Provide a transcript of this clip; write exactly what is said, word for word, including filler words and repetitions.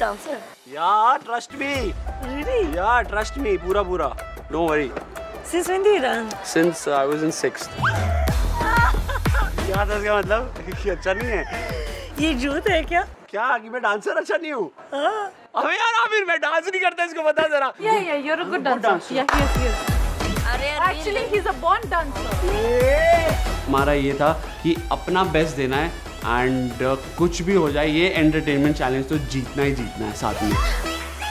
dancer? Yeah, trust me. Really? Yeah, trust me. पूरा पूरा. Don't worry. Since when do you dance? Since uh, I was in sixth. क्या था इसका मतलब? कि अच्छा नहीं है? ये झूठ है क्या? क्या कि मैं डांसर अच्छा नहीं हूँ? हाँ. अबे यार आमिर मैं डांस नहीं करता इसको बता जरा. Yeah, yeah, you're a good dancer. Yeah, he is, he is. Actually, he's a born dancer. हमारा ये था कि अपना बेस्ट देना है एंड uh, कुछ भी हो जाए ये एंटरटेनमेंट चैलेंज तो जीतना ही जीतना है साथ में.